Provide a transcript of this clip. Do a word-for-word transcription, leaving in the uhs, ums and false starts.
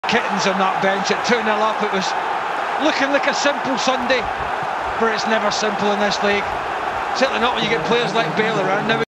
Kittens on that bench at two nil up. It was looking like a simple Sunday, but it's never simple in this league. Certainly not when you get players like Bale around now.